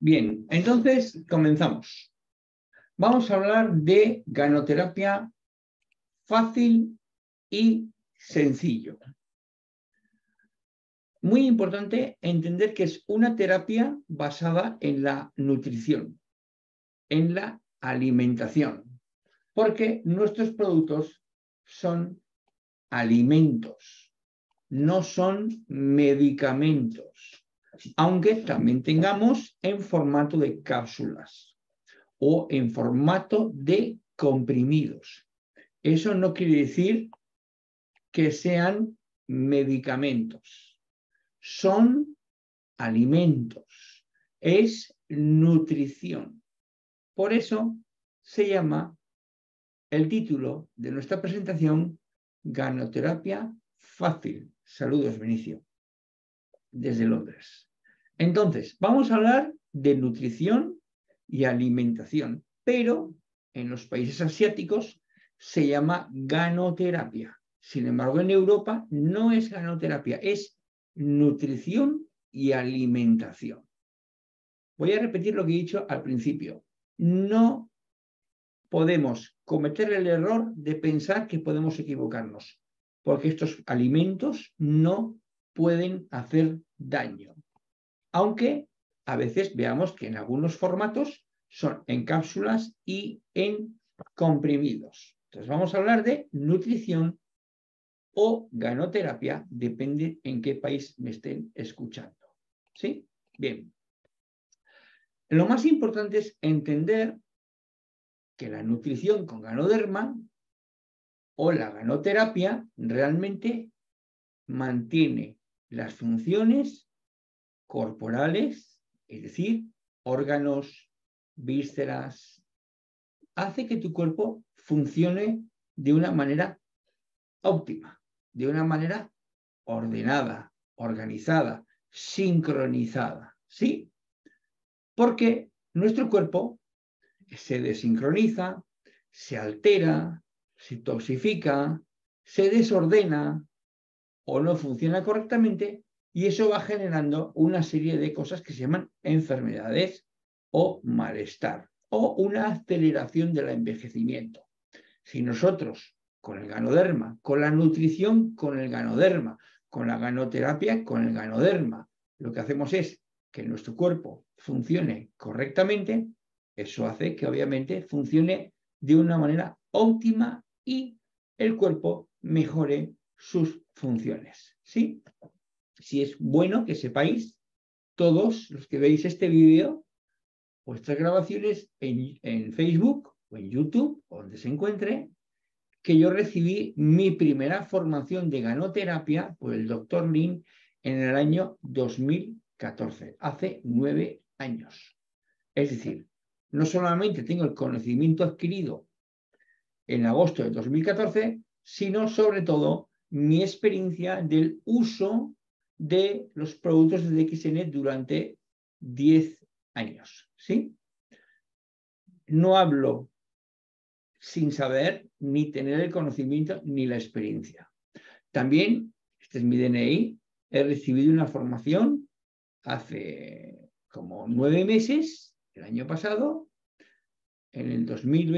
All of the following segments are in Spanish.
Bien, entonces comenzamos. Vamos a hablar de ganoterapia fácil y sencillo. Muy importante entender que es una terapia basada en la nutrición, en la alimentación, porque nuestros productos son alimentos, no son medicamentos, aunque también tengamos en formato de cápsulas o en formato de comprimidos. Eso no quiere decir que sean medicamentos, son alimentos, es nutrición. Por eso se llama el título de nuestra presentación Ganoterapia Fácil. Saludos, Benicio, desde Londres. Entonces, vamos a hablar de nutrición y alimentación, pero en los países asiáticos se llama ganoterapia. Sin embargo, en Europa no es ganoterapia, es nutrición y alimentación. Voy a repetir lo que he dicho al principio. No podemos cometer el error de pensar que podemos equivocarnos, porque estos alimentos no pueden hacer daño. Aunque a veces veamos que en algunos formatos son en cápsulas y en comprimidos. Entonces vamos a hablar de nutrición o ganoterapia, depende en qué país me estén escuchando. ¿Sí? Bien. Lo más importante es entender que la nutrición con ganoderma o la ganoterapia realmente mantiene las funciones corporales, es decir, órganos, vísceras, hace que tu cuerpo funcione de una manera óptima, de una manera ordenada, organizada, sincronizada, ¿sí? Porque nuestro cuerpo se desincroniza, se altera, se toxifica, se desordena o no funciona correctamente y eso va generando una serie de cosas que se llaman enfermedades o malestar o una aceleración del envejecimiento. Si nosotros con el ganoderma, con la nutrición con el ganoderma, con la ganoterapia con el ganoderma, lo que hacemos es que nuestro cuerpo funcione correctamente, eso hace que obviamente funcione de una manera óptima y el cuerpo mejore sus funciones. ¿Sí? Si es bueno que sepáis, todos los que veis este vídeo, vuestras grabaciones en Facebook o en YouTube, donde se encuentre, que yo recibí mi primera formación de ganoterapia por el doctor Lin en el año 2014, hace 9 años. Es decir, no solamente tengo el conocimiento adquirido en agosto de 2014, sino sobre todo mi experiencia del uso de los productos de DXN durante 10 años. ¿Sí? No hablo sin saber ni tener el conocimiento ni la experiencia. También, este es mi DNI, he recibido una formación hace como 9 meses, el año pasado, en el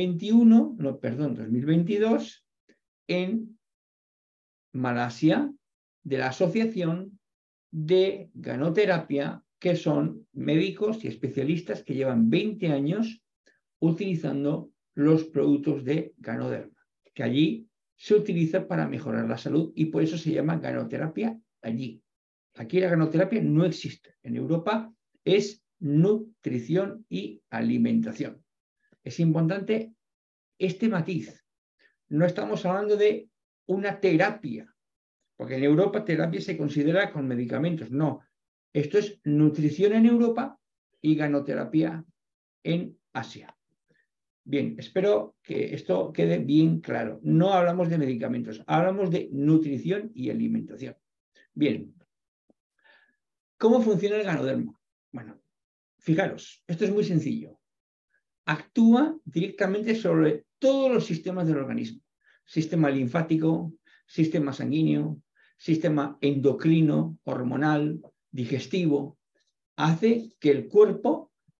2022, en Malasia, de la Asociación de Ganoterapia, que son médicos y especialistas que llevan 20 años utilizando los productos de ganoderma, que allí se utiliza para mejorar la salud y por eso se llama ganoterapia allí. Aquí la ganoterapia no existe. En Europa es nutrición y alimentación. Es importante este matiz. No estamos hablando de una terapia, porque en Europa terapia se considera con medicamentos. No, esto es nutrición en Europa y ganoterapia en Asia. Bien, espero que esto quede bien claro. No hablamos de medicamentos, hablamos de nutrición y alimentación. Bien, ¿cómo funciona el ganoderma? Bueno, fijaros, esto es muy sencillo. Actúa directamente sobre todos los sistemas del organismo. Sistema linfático, sistema sanguíneo, sistema endocrino, hormonal, digestivo. Hace que el cuerpo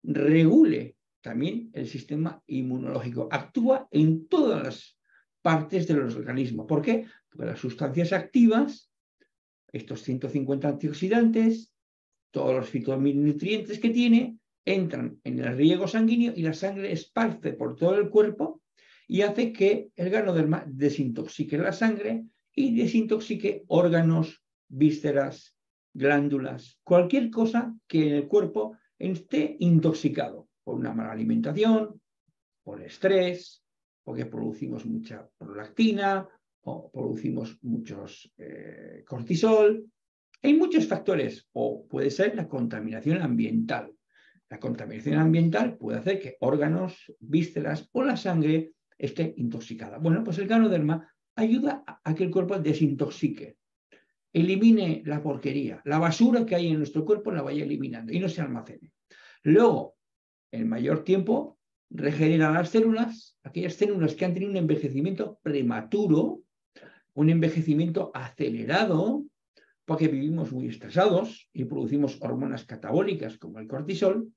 regule también el sistema inmunológico. Actúa en todas las partes de los organismos. ¿Por qué? Porque las sustancias activas, estos 150 antioxidantes, todos los fitonutrientes que tiene, entran en el riego sanguíneo y la sangre esparce por todo el cuerpo y hace que el ganoderma desintoxique la sangre y desintoxique órganos, vísceras, glándulas, cualquier cosa que en el cuerpo esté intoxicado por una mala alimentación, por estrés, porque producimos mucha prolactina o producimos muchos cortisol. Hay muchos factores, o puede ser la contaminación ambiental. La contaminación ambiental puede hacer que órganos, vísceras o la sangre esté intoxicada. Bueno, pues el ganoderma ayuda a que el cuerpo desintoxique, elimine la porquería, la basura que hay en nuestro cuerpo la vaya eliminando y no se almacene. Luego, en mayor tiempo, regenera las células, aquellas células que han tenido un envejecimiento prematuro, un envejecimiento acelerado, porque vivimos muy estresados y producimos hormonas catabólicas como el cortisol.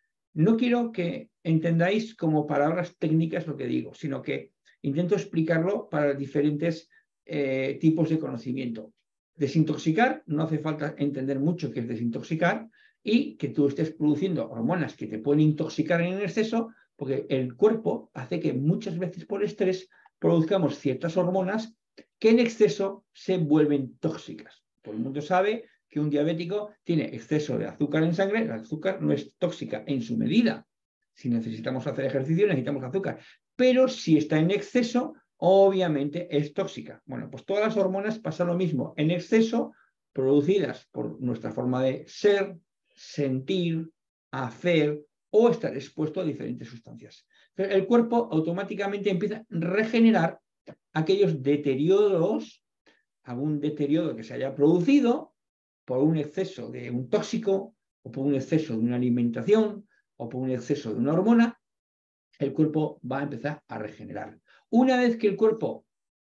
No quiero que entendáis como palabras técnicas lo que digo, sino que intento explicarlo para diferentes tipos de conocimiento. Desintoxicar, no hace falta entender mucho qué es desintoxicar y que tú estés produciendo hormonas que te pueden intoxicar en exceso, porque el cuerpo hace que muchas veces por estrés produzcamos ciertas hormonas que en exceso se vuelven tóxicas. Todo el mundo sabe que un diabético tiene exceso de azúcar en sangre. El azúcar no es tóxica en su medida. Si necesitamos hacer ejercicio, necesitamos azúcar. Pero si está en exceso, obviamente es tóxica. Bueno, pues todas las hormonas pasa lo mismo. En exceso, producidas por nuestra forma de ser, sentir, hacer o estar expuesto a diferentes sustancias. Pero el cuerpo automáticamente empieza a regenerar aquellos deterioros, algún deterioro que se haya producido por un exceso de un tóxico o por un exceso de una alimentación o por un exceso de una hormona. El cuerpo va a empezar a regenerar. Una vez que el cuerpo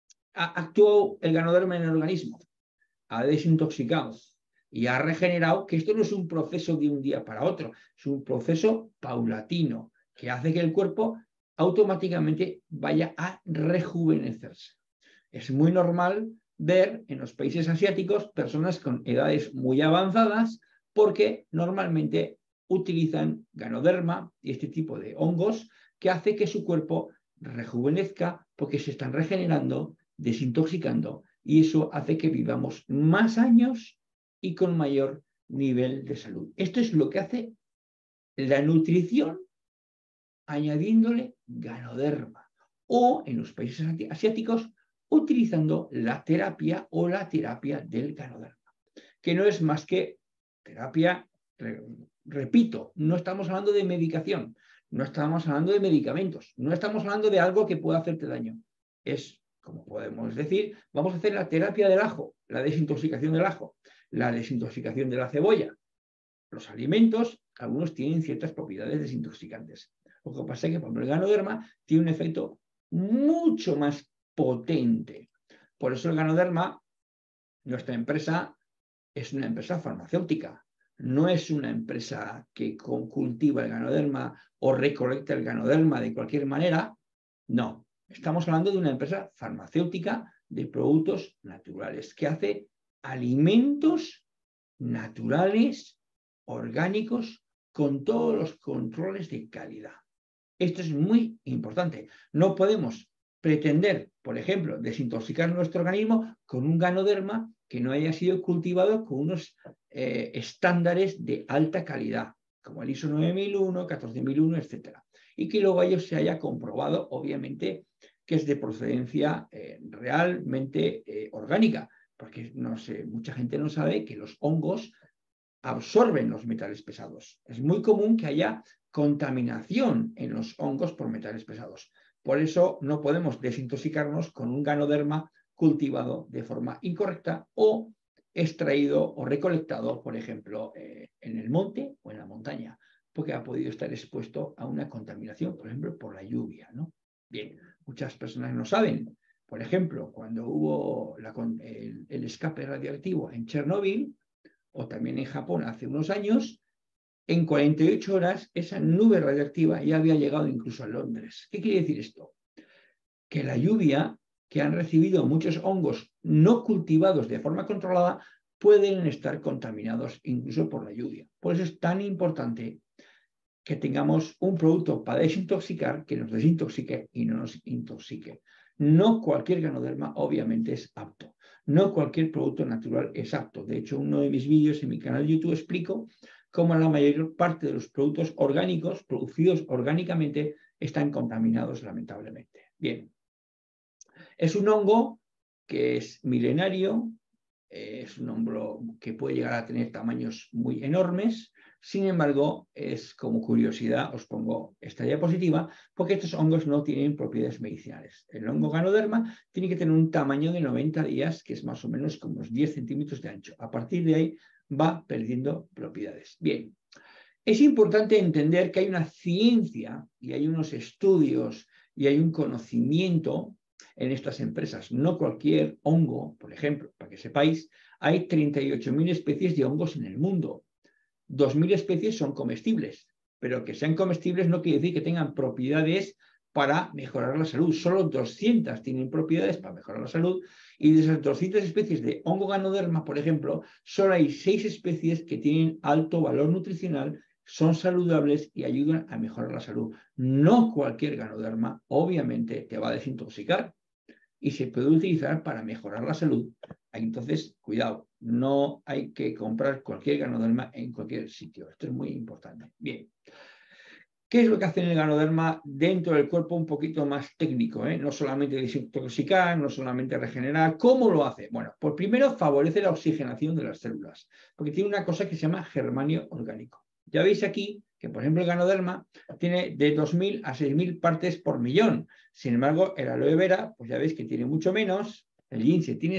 ha actuado el ganoderma en el organismo, ha desintoxicado y ha regenerado, que esto no es un proceso de un día para otro, es un proceso paulatino que hace que el cuerpo automáticamente vaya a rejuvenecerse. Es muy normal ver en los países asiáticos personas con edades muy avanzadas porque normalmente utilizan ganoderma y este tipo de hongos que hace que su cuerpo rejuvenezca porque se están regenerando, desintoxicando y eso hace que vivamos más años y con mayor nivel de salud. Esto es lo que hace la nutrición añadiéndole ganoderma o en los países asiáticos utilizando la terapia o la terapia del ganoderma, que no es más que terapia, repito, no estamos hablando de medicación, no estamos hablando de medicamentos, no estamos hablando de algo que pueda hacerte daño. Es, como podemos decir, vamos a hacer la terapia del ajo, la desintoxicación del ajo, la desintoxicación de la cebolla. Los alimentos, algunos tienen ciertas propiedades desintoxicantes. Lo que pasa es que, por ejemplo, el ganoderma tiene un efecto mucho más potente. Por eso el ganoderma, nuestra empresa, es una empresa farmacéutica. No es una empresa que cultiva el ganoderma o recolecta el ganoderma de cualquier manera. No, estamos hablando de una empresa farmacéutica de productos naturales que hace alimentos naturales, orgánicos, con todos los controles de calidad. Esto es muy importante. No podemos pretender, por ejemplo, desintoxicar nuestro organismo con un ganoderma que no haya sido cultivado con unos estándares de alta calidad, como el ISO 9001, 14001, etc. Y que luego ello se haya comprobado, obviamente, que es de procedencia realmente orgánica, porque no sé, mucha gente no sabe que los hongos absorben los metales pesados. Es muy común que haya contaminación en los hongos por metales pesados. Por eso no podemos desintoxicarnos con un ganoderma cultivado de forma incorrecta o extraído o recolectado, por ejemplo, en el monte o en la montaña, porque ha podido estar expuesto a una contaminación, por ejemplo, por la lluvia, ¿no? Bien, muchas personas no saben, por ejemplo, cuando hubo el escape radioactivo en Chernóbil, o también en Japón hace unos años, en 48 horas esa nube radiactiva ya había llegado incluso a Londres. ¿Qué quiere decir esto? Que la lluvia que han recibido muchos hongos no cultivados de forma controlada pueden estar contaminados incluso por la lluvia. Por eso es tan importante que tengamos un producto para desintoxicar que nos desintoxique y no nos intoxique. No cualquier ganoderma obviamente es apto. No cualquier producto natural es apto. De hecho, en uno de mis vídeos en mi canal de YouTube explico cómo la mayor parte de los productos orgánicos producidos orgánicamente están contaminados lamentablemente. Bien. Es un hongo que es milenario, es un hongo que puede llegar a tener tamaños muy enormes. Sin embargo, es como curiosidad, os pongo esta diapositiva, porque estos hongos no tienen propiedades medicinales. El hongo Ganoderma tiene que tener un tamaño de 90 días, que es más o menos como unos 10 centímetros de ancho. A partir de ahí va perdiendo propiedades. Bien, es importante entender que hay una ciencia y hay unos estudios y hay un conocimiento en estas empresas. No cualquier hongo, por ejemplo, para que sepáis, hay 38.000 especies de hongos en el mundo. 2.000 especies son comestibles, pero que sean comestibles no quiere decir que tengan propiedades para mejorar la salud. Solo 200 tienen propiedades para mejorar la salud y de esas 200 especies de hongo Ganoderma, por ejemplo, solo hay 6 especies que tienen alto valor nutricional, son saludables y ayudan a mejorar la salud. No cualquier Ganoderma, obviamente, te va a desintoxicar y se puede utilizar para mejorar la salud. Entonces, cuidado, no hay que comprar cualquier Ganoderma en cualquier sitio. Esto es muy importante. Bien. ¿Qué es lo que hace el Ganoderma dentro del cuerpo un poquito más técnico? No solamente desintoxicar, no solamente regenerar. ¿Cómo lo hace? Bueno, pues primero favorece la oxigenación de las células, porque tiene una cosa que se llama germanio orgánico. Ya veis aquí que, por ejemplo, el Ganoderma tiene de 2.000 a 6.000 partes por millón. Sin embargo, el aloe vera, pues ya veis que tiene mucho menos. El lince tiene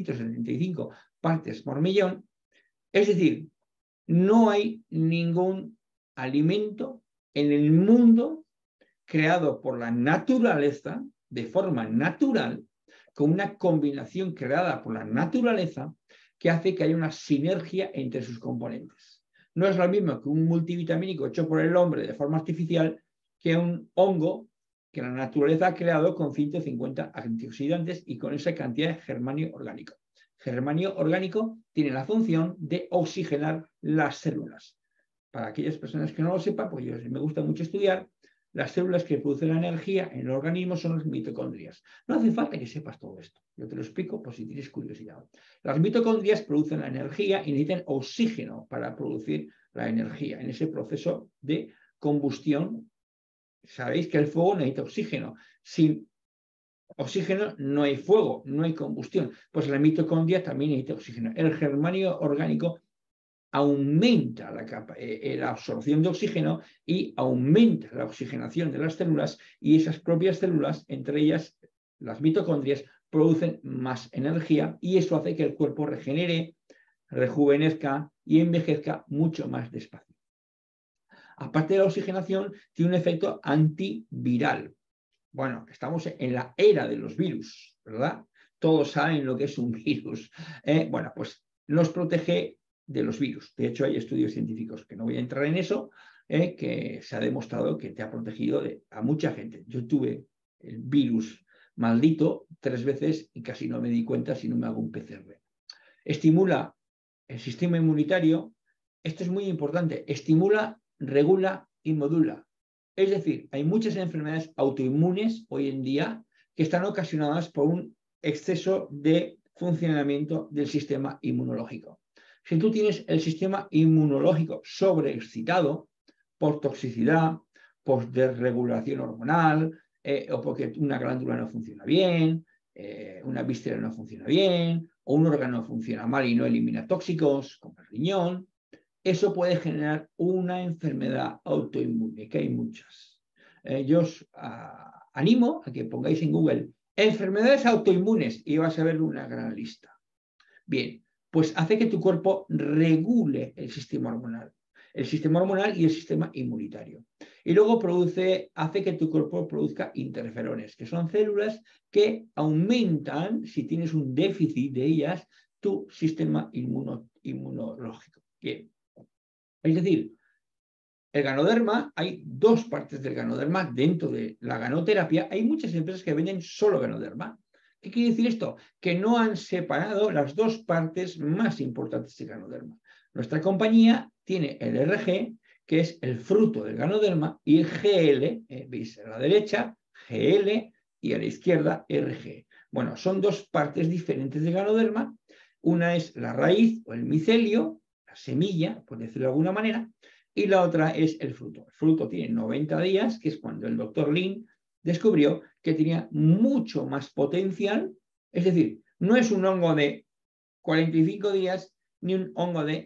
175 partes por millón. Es decir, no hay ningún alimento en el mundo creado por la naturaleza, de forma natural, con una combinación creada por la naturaleza que hace que haya una sinergia entre sus componentes. No es lo mismo que un multivitamínico hecho por el hombre de forma artificial que un hongo que la naturaleza ha creado con 150 antioxidantes y con esa cantidad de germanio orgánico. Germanio orgánico tiene la función de oxigenar las células. Para aquellas personas que no lo sepan, pues me gusta mucho estudiar, las células que producen la energía en el organismo son las mitocondrias. No hace falta que sepas todo esto. Yo te lo explico por si tienes curiosidad. Las mitocondrias producen la energía y necesitan oxígeno para producir la energía en ese proceso de combustión. Sabéis que el fuego necesita oxígeno. Sin oxígeno no hay fuego, no hay combustión. Pues la mitocondria también necesita oxígeno. El germanio orgánico aumenta la absorción de oxígeno y aumenta la oxigenación de las células y esas propias células, entre ellas las mitocondrias, producen más energía y eso hace que el cuerpo regenere, rejuvenezca y envejezca mucho más despacio. Aparte de la oxigenación, tiene un efecto antiviral. Bueno, estamos en la era de los virus, ¿verdad? Todos saben lo que es un virus. Bueno, pues nos protege de los virus. De hecho, hay estudios científicos, que no voy a entrar en eso, que se ha demostrado que te ha protegido a mucha gente. Yo tuve el virus maldito 3 veces y casi no me di cuenta si no me hago un PCR. Estimula el sistema inmunitario. Esto es muy importante. Estimula, regula y modula. Es decir, hay muchas enfermedades autoinmunes hoy en día que están ocasionadas por un exceso de funcionamiento del sistema inmunológico. Si tú tienes el sistema inmunológico sobreexcitado por toxicidad, por desregulación hormonal, o porque una glándula no funciona bien, una víscera no funciona bien, o un órgano funciona mal y no elimina tóxicos, como el riñón, eso puede generar una enfermedad autoinmune, que hay muchas. Yo os animo a que pongáis en Google enfermedades autoinmunes y vas a ver una gran lista. Bien, pues hace que tu cuerpo regule el sistema hormonal y el sistema inmunitario. Y luego hace que tu cuerpo produzca interferones, que son células que aumentan, si tienes un déficit de ellas, tu sistema inmunológico. Bien. Es decir, El ganoderma, hay dos partes del ganoderma dentro de la ganoterapia. Hay muchas empresas que venden solo ganoderma. ¿Qué quiere decir esto? Que no han separado las dos partes más importantes del ganoderma. Nuestra compañía tiene el RG, que es el fruto del ganoderma, y el GL, veis a la derecha, GL, y a la izquierda, RG. Bueno, son dos partes diferentes del ganoderma. Una es la raíz o el micelio, la semilla, por decirlo de alguna manera, y la otra es el fruto. El fruto tiene 90 días, que es cuando el doctor Lin descubrió que tenía mucho más potencial, es decir, no es un hongo de 45 días ni un hongo de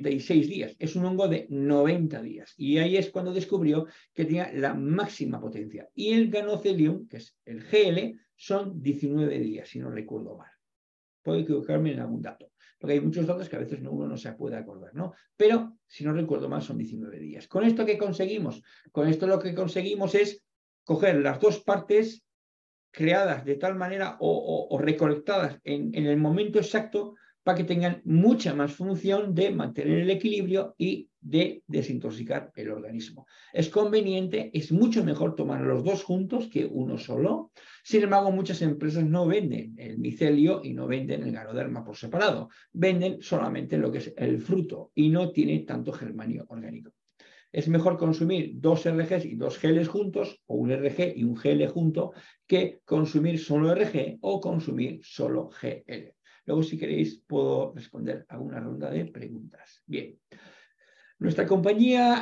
96 días, es un hongo de 90 días. Y ahí es cuando descubrió que tenía la máxima potencia. Y el ganocelium, que es el GL, son 19 días, si no recuerdo mal. Puedo equivocarme en algún dato, porque hay muchos datos que a veces uno no se puede acordar, ¿no? Pero, si no recuerdo mal, son 19 días. ¿Con esto qué conseguimos? Con esto lo que conseguimos es coger las dos partes creadas de tal manera o recolectadas en el momento exacto para que tengan mucha más función de mantener el equilibrio y de desintoxicar el organismo. Es conveniente, es mucho mejor tomar los dos juntos que uno solo. Sin embargo, muchas empresas no venden el micelio y no venden el ganoderma por separado. Venden solamente lo que es el fruto y no tiene tanto germanio orgánico. Es mejor consumir dos RGs y dos GLs juntos, o un RG y un GL junto, que consumir solo RG o consumir solo GL. Luego, si queréis, puedo responder a una ronda de preguntas. Bien. Nuestra compañía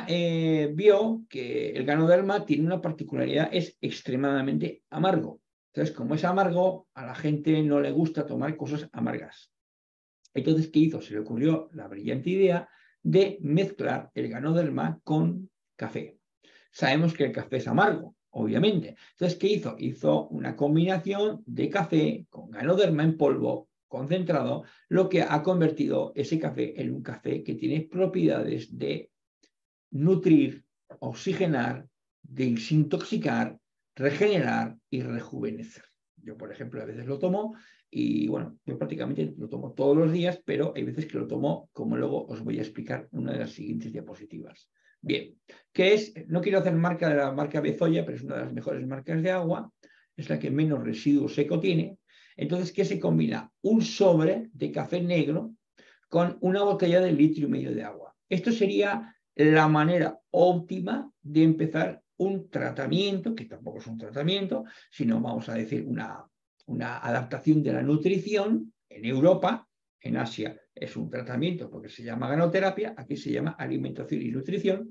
vio que el ganoderma tiene una particularidad, es extremadamente amargo. Entonces, como es amargo, a la gente no le gusta tomar cosas amargas. Entonces, ¿qué hizo? Se le ocurrió la brillante idea de mezclar el ganoderma con café. Sabemos que el café es amargo, obviamente. Entonces, ¿qué hizo? Hizo una combinación de café con ganoderma en polvo concentrado, lo que ha convertido ese café en un café que tiene propiedades de nutrir, oxigenar, desintoxicar, regenerar y rejuvenecer. Yo, por ejemplo, a veces lo tomo y, bueno, yo prácticamente lo tomo todos los días, pero hay veces que lo tomo, como luego os voy a explicar en una de las siguientes diapositivas. Bien, ¿qué es? No quiero hacer marca de la marca Bezoya, pero es una de las mejores marcas de agua, es la que menos residuo seco tiene. Entonces, ¿qué se combina? Un sobre de café negro con una botella de 1,5 litros de agua. Esto sería la manera óptima de empezar un tratamiento, que tampoco es un tratamiento, sino vamos a decir una adaptación de la nutrición en Europa. En Asia es un tratamiento porque se llama ganoterapia, aquí se llama alimentación y nutrición.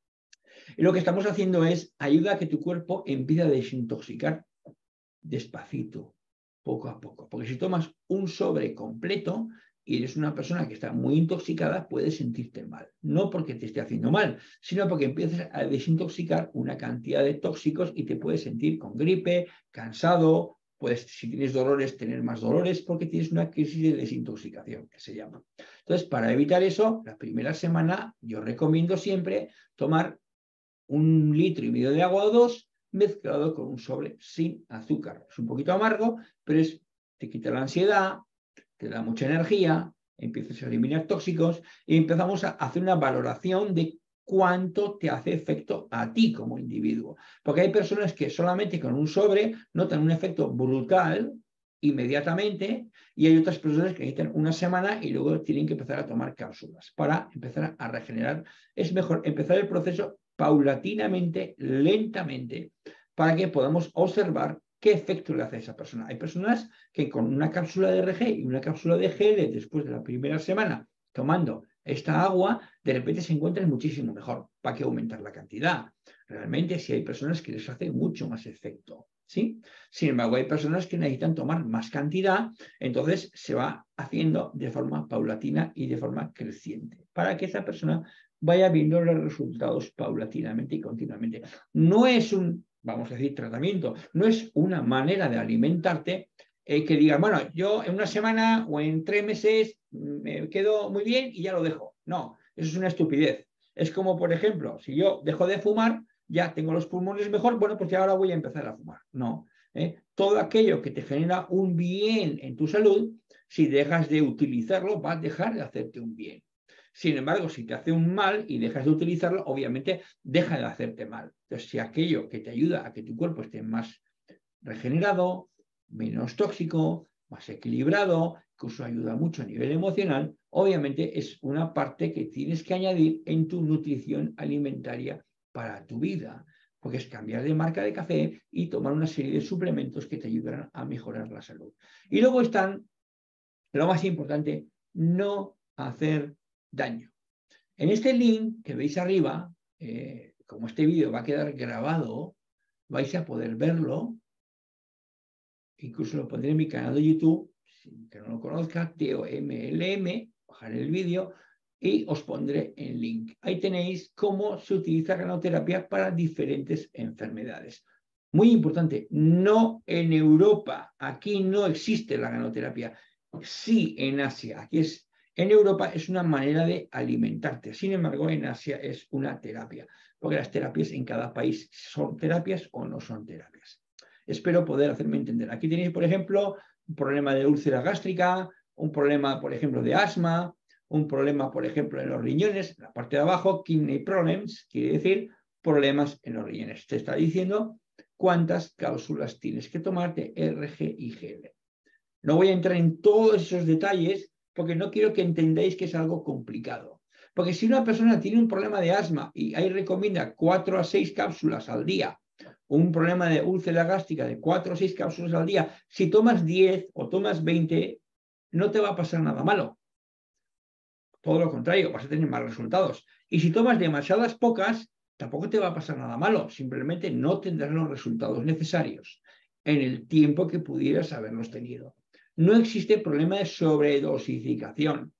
Y lo que estamos haciendo es ayuda a que tu cuerpo empiece a desintoxicar despacito, poco a poco. Porque si tomas un sobre completo y eres una persona que está muy intoxicada, puedes sentirte mal. No porque te esté haciendo mal, sino porque empiezas a desintoxicar una cantidad de tóxicos y te puedes sentir con gripe, cansado, puedes, si tienes dolores, tener más dolores porque tienes una crisis de desintoxicación, que se llama. Entonces, para evitar eso, la primera semana yo recomiendo siempre tomar 1,5 litros de agua o 2 mezclado con un sobre sin azúcar. Es un poquito amargo, pero te quita la ansiedad, te da mucha energía, empiezas a eliminar tóxicos y empezamos a hacer una valoración de cuánto te hace efecto a ti como individuo. Porque hay personas que solamente con un sobre notan un efecto brutal inmediatamente y hay otras personas que necesitan una semana y luego tienen que empezar a tomar cápsulas para empezar a regenerar. Es mejor empezar el proceso paulatinamente, lentamente, para que podamos observar qué efecto le hace a esa persona. Hay personas que con una cápsula de RG y una cápsula de GL después de la primera semana tomando esta agua, de repente se encuentran muchísimo mejor. ¿Para qué aumentar la cantidad? Realmente sí hay personas que les hace mucho más efecto, ¿sí? Sin embargo, hay personas que necesitan tomar más cantidad, entonces se va haciendo de forma paulatina y de forma creciente, para que esa persona vaya viendo los resultados paulatinamente y continuamente. No es un, vamos a decir, tratamiento, no es una manera de alimentarte que digas, bueno, yo en una semana o en 3 meses me quedo muy bien y ya lo dejo. No, eso es una estupidez. Es como, por ejemplo, si yo dejo de fumar, ya tengo los pulmones mejor, bueno, pues ya ahora voy a empezar a fumar. No, todo aquello que te genera un bien en tu salud, si dejas de utilizarlo, va a dejar de hacerte un bien. Sin embargo, si te hace un mal y dejas de utilizarlo, obviamente deja de hacerte mal. Entonces, si aquello que te ayuda a que tu cuerpo esté más regenerado, menos tóxico, más equilibrado, incluso ayuda mucho a nivel emocional, obviamente es una parte que tienes que añadir en tu nutrición alimentaria para tu vida, porque es cambiar de marca de café y tomar una serie de suplementos que te ayudarán a mejorar la salud. Y luego están, lo más importante, no hacer daño. En este link que veis arriba, como este vídeo va a quedar grabado, vais a poder verlo. Incluso lo pondré en mi canal de YouTube, si que no lo conozca, TOMLM, bajar el vídeo y os pondré el link. Ahí tenéis cómo se utiliza ganoterapia para diferentes enfermedades. Muy importante, no en Europa, aquí no existe la ganoterapia, sí en Asia, en Europa es una manera de alimentarte, sin embargo en Asia es una terapia, porque las terapias en cada país son terapias o no son terapias. Espero poder hacerme entender. Aquí tenéis, por ejemplo, un problema de úlcera gástrica, un problema, por ejemplo, de asma, un problema, por ejemplo, en los riñones, en la parte de abajo, kidney problems, quiere decir problemas en los riñones. Te está diciendo cuántas cápsulas tienes que tomarte, RG y GL. No voy a entrar en todos esos detalles porque no quiero que entendáis que es algo complicado. Porque si una persona tiene un problema de asma y ahí recomienda 4 a 6 cápsulas al día, un problema de úlcera gástrica de 4 o 6 cápsulas al día, si tomas 10 o tomas 20, no te va a pasar nada malo. Todo lo contrario, vas a tener más resultados. Y si tomas demasiadas pocas, tampoco te va a pasar nada malo. Simplemente no tendrás los resultados necesarios en el tiempo que pudieras haberlos tenido. No existe problema de sobredosificación.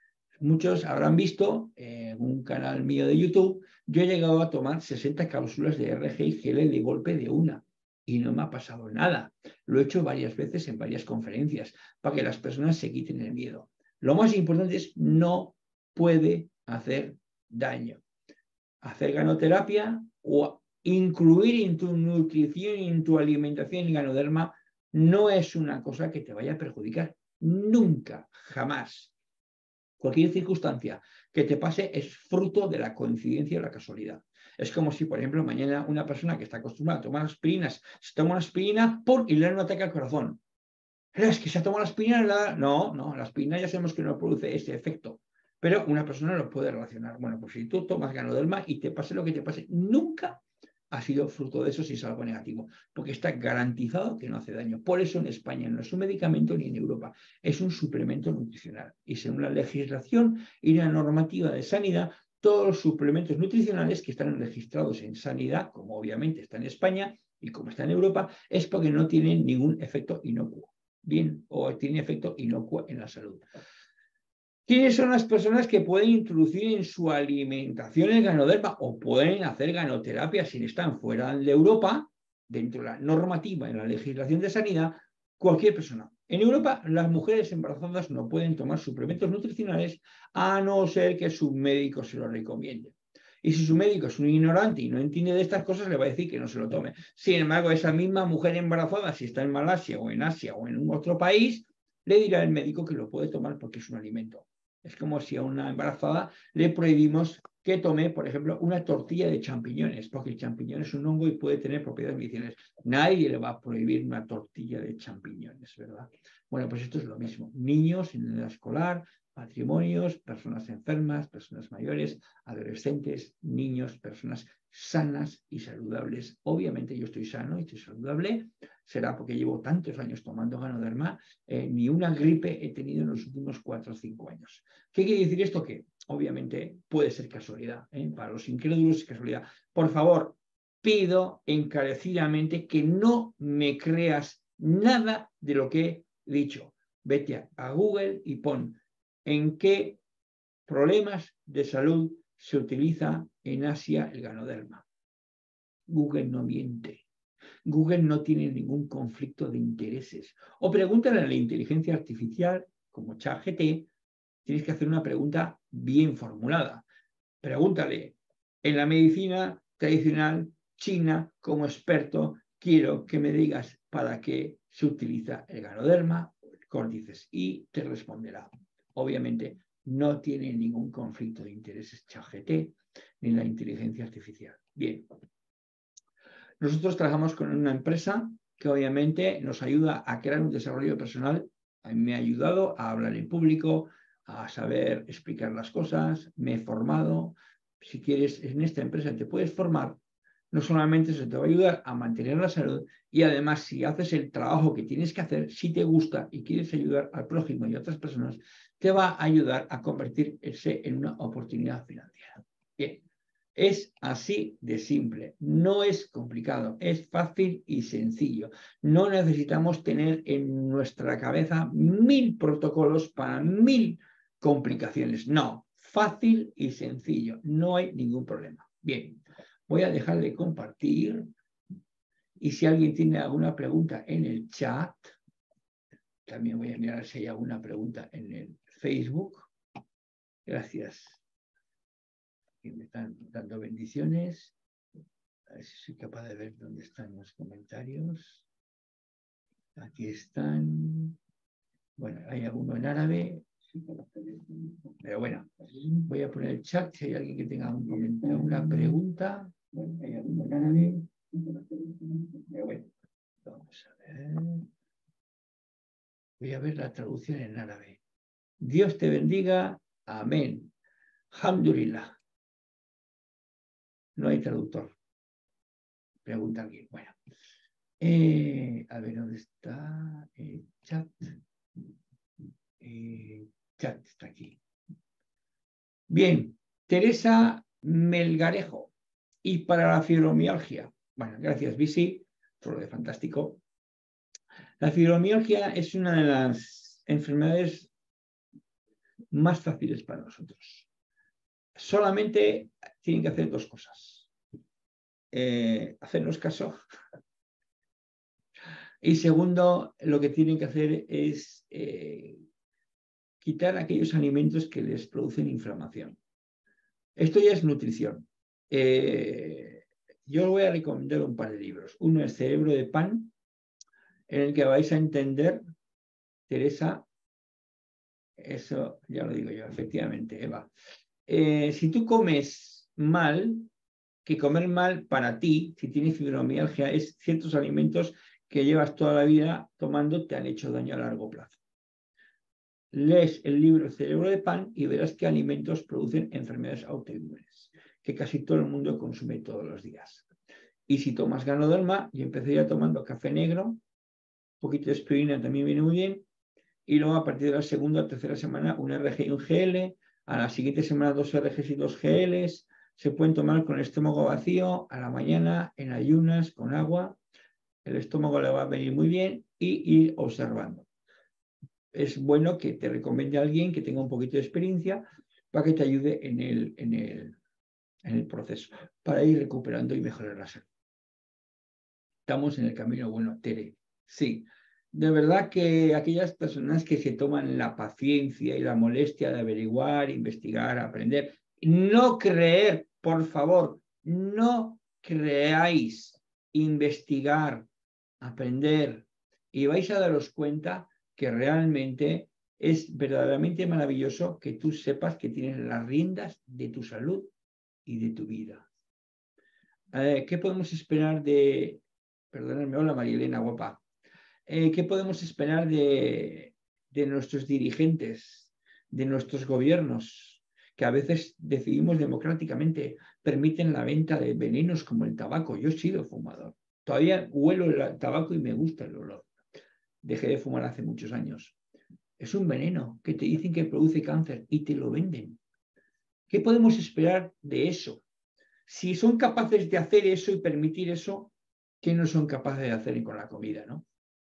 Muchos habrán visto en un canal mío de YouTube, yo he llegado a tomar 60 cápsulas de RG y GL de golpe de una y no me ha pasado nada. Lo he hecho varias veces en varias conferencias para que las personas se quiten el miedo. Lo más importante es no puede hacer daño. Hacer ganoterapia o incluir en tu nutrición y en tu alimentación el ganoderma no es una cosa que te vaya a perjudicar nunca, jamás. Cualquier circunstancia que te pase es fruto de la coincidencia o la casualidad. Es como si, por ejemplo, mañana una persona que está acostumbrada a tomar aspirinas se toma una aspirina y le da un ataque al corazón. Es que se ha tomado la aspirina, no, la aspirina ya sabemos que no produce ese efecto, pero una persona lo puede relacionar. Bueno, pues si tú tomas ganoderma y te pase lo que te pase, nunca ha sido fruto de eso si es algo negativo, porque está garantizado que no hace daño. Por eso en España no es un medicamento ni en Europa, es un suplemento nutricional. Y según la legislación y la normativa de sanidad, todos los suplementos nutricionales que están registrados en sanidad, como obviamente está en España y como está en Europa, es porque no tienen ningún efecto inocuo. Bien, o tiene efecto inocuo en la salud. ¿Quiénes son las personas que pueden introducir en su alimentación el ganoderma o pueden hacer ganoterapia si están fuera de Europa, dentro de la normativa en la legislación de sanidad? Cualquier persona. En Europa, las mujeres embarazadas no pueden tomar suplementos nutricionales a no ser que su médico se lo recomiende. Y si su médico es un ignorante y no entiende de estas cosas, le va a decir que no se lo tome. Sin embargo, esa misma mujer embarazada, si está en Malasia o en Asia o en otro país, le dirá al médico que lo puede tomar porque es un alimento. Es como si a una embarazada le prohibimos que tome, por ejemplo, una tortilla de champiñones, porque el champiñón es un hongo y puede tener propiedades medicinales. Nadie le va a prohibir una tortilla de champiñones, ¿verdad? Bueno, pues esto es lo mismo. Niños en edad escolar, matrimonios, personas enfermas, personas mayores, adolescentes, niños, personas sanas y saludables. Obviamente yo estoy sano y estoy saludable, será porque llevo tantos años tomando ganoderma, ni una gripe he tenido en los últimos 4 o 5 años. ¿Qué quiere decir esto? Que obviamente puede ser casualidad, para los incrédulos es casualidad. Por favor, pido encarecidamente que no me creas nada de lo que he dicho. Vete a Google y pon en qué problemas de salud se utiliza en Asia el ganoderma. Google no miente. Google no tiene ningún conflicto de intereses. O pregúntale a la inteligencia artificial, como ChatGPT, tienes que hacer una pregunta bien formulada. Pregúntale, en la medicina tradicional china, como experto, quiero que me digas para qué se utiliza el ganoderma o el córdices y te responderá. Obviamente No tiene ningún conflicto de intereses ChatGPT ni la inteligencia artificial. Bien. Nosotros trabajamos con una empresa que obviamente nos ayuda a crear un desarrollo personal. A mí me ha ayudado a hablar en público, a saber explicar las cosas, me he formado. Si quieres, en esta empresa te puedes formar. No solamente eso te va a ayudar a mantener la salud y además si haces el trabajo que tienes que hacer, si te gusta y quieres ayudar al prójimo y a otras personas, te va a ayudar a convertirse en una oportunidad financiera. Bien. Es así de simple, no es complicado, es fácil y sencillo. No necesitamos tener en nuestra cabeza 1000 protocolos para 1000 complicaciones. No, fácil y sencillo, no hay ningún problema. Bien, voy a dejar de compartir y si alguien tiene alguna pregunta en el chat, también voy a mirar si hay alguna pregunta en el Facebook. Gracias. Que me están dando bendiciones. A ver si soy capaz de ver dónde están los comentarios. Aquí están. Bueno, hay alguno en árabe. Pero bueno, voy a poner el chat si hay alguien que tenga un comentario, una pregunta. Bueno, hay alguno en árabe. Pero bueno, vamos a ver. Voy a ver la traducción en árabe. Dios te bendiga. Amén. Alhamdulillah. No hay traductor. Pregunta alguien. Bueno. A ver, ¿dónde está el chat? Chat está aquí. Bien, Teresa Melgarejo. Y para la fibromialgia. Bueno, gracias, Bisi, por lo de fantástico. La fibromialgia es una de las enfermedades más fáciles para nosotros. Solamente tienen que hacer 2 cosas. Hacernos caso. Y segundo, lo que tienen que hacer es quitar aquellos alimentos que les producen inflamación. Esto ya es nutrición. Yo os voy a recomendar un par de libros. Uno es Cerebro de Pan, en el que vais a entender, Teresa, eso ya lo digo yo, efectivamente, Eva. Si tú comes mal, que comer mal para ti, si tienes fibromialgia, es ciertos alimentos que llevas toda la vida tomando te han hecho daño a largo plazo. Lees el libro Cerebro de Pan y verás qué alimentos producen enfermedades autoinmunes, que casi todo el mundo consume todos los días. Y si tomas ganoderma, yo empezaría tomando café negro, un poquito de aspirina también viene muy bien, y luego a partir de la segunda o tercera semana un RG y un GL, a la siguiente semana 2 RGs y 2 GLs, se pueden tomar con el estómago vacío, a la mañana, en ayunas, con agua, el estómago le va a venir muy bien y ir observando. Es bueno que te recomiende a alguien que tenga un poquito de experiencia para que te ayude en el proceso, para ir recuperando y mejorar la salud. Estamos en el camino bueno, Tere. Sí, de verdad que aquellas personas que se toman la paciencia y la molestia de averiguar, investigar, aprender, no creer, por favor, no creáis, investigar, aprender, y vais a daros cuenta que realmente es verdaderamente maravilloso que tú sepas que tienes las riendas de tu salud y de tu vida. ¿Qué podemos esperar de... Perdóname, hola María Elena, guapa. ¿Qué podemos esperar de nuestros dirigentes, de nuestros gobiernos, que a veces decidimos democráticamente, permiten la venta de venenos como el tabaco? Yo he sido fumador. Todavía huelo el tabaco y me gusta el olor. Dejé de fumar hace muchos años. Es un veneno que te dicen que produce cáncer y te lo venden. ¿Qué podemos esperar de eso? Si son capaces de hacer eso y permitir eso, ¿qué no son capaces de hacer con la comida, no?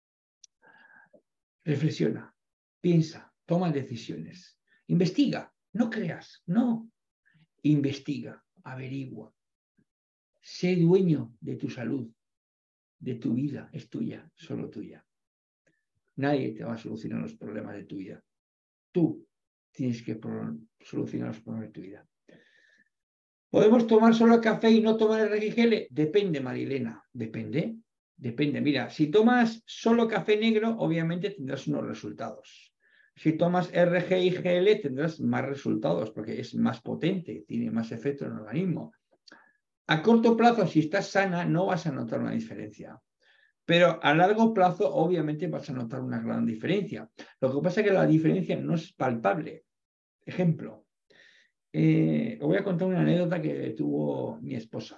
Reflexiona, piensa, toma decisiones, investiga, no creas, no. Investiga, averigua. Sé dueño de tu salud, de tu vida, es tuya, solo tuya. Nadie te va a solucionar los problemas de tu vida. Tú tienes que solucionar los problemas de tu vida. ¿Podemos tomar solo café y no tomar el RGL? Depende, Marilena, depende. Depende. Mira, si tomas solo café negro, obviamente tendrás unos resultados. Si tomas RG y GL tendrás más resultados porque es más potente, tiene más efecto en el organismo. A corto plazo, si estás sana, no vas a notar una diferencia. Pero a largo plazo, obviamente, vas a notar una gran diferencia. Lo que pasa es que la diferencia no es palpable. Ejemplo, os voy a contar una anécdota que tuvo mi esposa.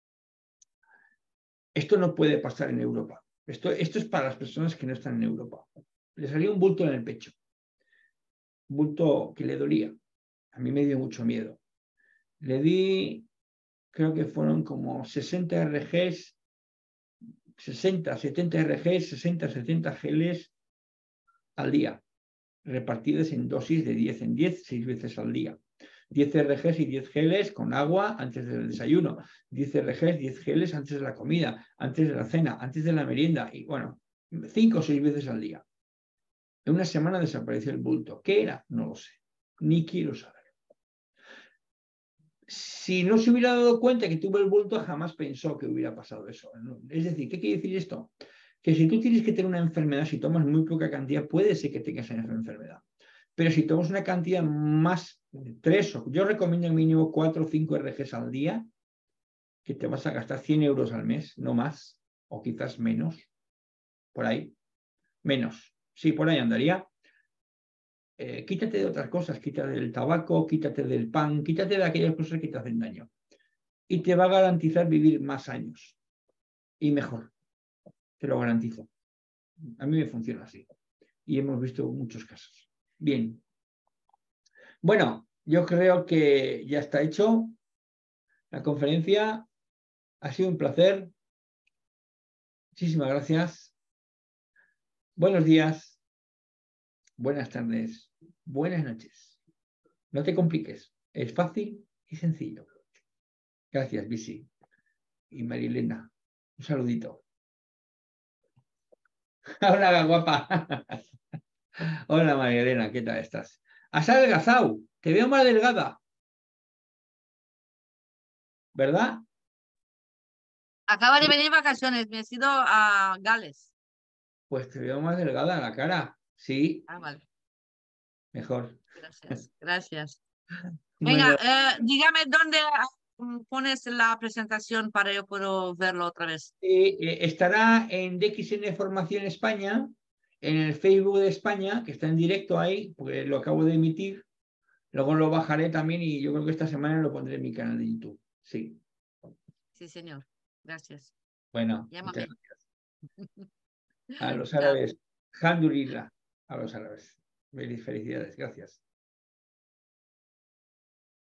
Esto no puede pasar en Europa. Esto es para las personas que no están en Europa. Le salió un bulto en el pecho. Un bulto que le dolía. A mí me dio mucho miedo. Le di, creo que fueron como 60 RGs, 60, 70 RGs, 60, 70 geles al día, repartidas en dosis de 10 en 10, 6 veces al día. 10 RGs y 10 geles con agua antes del desayuno, 10 RGs, 10 geles antes de la comida, antes de la cena, antes de la merienda y bueno, 5 o 6 veces al día. En una semana desapareció el bulto. ¿Qué era? No lo sé. Ni quiero saber. Si no se hubiera dado cuenta que tuvo el bulto, jamás pensó que hubiera pasado eso. Es decir, ¿qué quiere decir esto? Que si tú tienes que tener una enfermedad, si tomas muy poca cantidad, puede ser que tengas esa enfermedad. Pero si tomas una cantidad más, 3, yo recomiendo mínimo 4 o 5 RGs al día, que te vas a gastar 100 euros al mes, no más, o quizás menos, por ahí, menos. Sí, por ahí andaría. Quítate de otras cosas, quítate del tabaco, quítate del pan, quítate de aquellas cosas que te hacen daño. Y te va a garantizar vivir más años y mejor, te lo garantizo. A mí me funciona así y hemos visto muchos casos. Bien. Bueno, yo creo que ya está hecho la conferencia. Ha sido un placer. Muchísimas gracias. Buenos días, buenas tardes, buenas noches. No te compliques, es fácil y sencillo. Gracias, Bisi y Marilena. Un saludito. Hola, guapa. Hola, Marilena, ¿qué tal estás? Has adelgazado, te veo más delgada, ¿verdad? Acaba de venir vacaciones, me he ido a Gales. Pues te veo más delgada en la cara. Sí, Ah, vale. mejor. Gracias, gracias. Venga, Bueno, dígame dónde pones la presentación para yo puedo verlo otra vez. estará en DXN Formación España, en el Facebook de España, que está en directo ahí, porque lo acabo de emitir. Luego lo bajaré también y yo creo que esta semana lo pondré en mi canal de YouTube. Sí. Sí, señor. Gracias. Bueno, muchas Llámame. gracias. A los Chao. árabes, Alhamdulillah, a los árabes. Felicidades, gracias.